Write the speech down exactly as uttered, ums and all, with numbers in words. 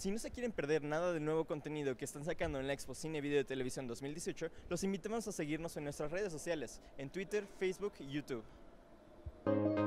Si no se quieren perder nada del nuevo contenido que están sacando en la Expo Cine Video y Televisión dos mil dieciocho, los invitamos a seguirnos en nuestras redes sociales, en Twitter, Facebook y YouTube.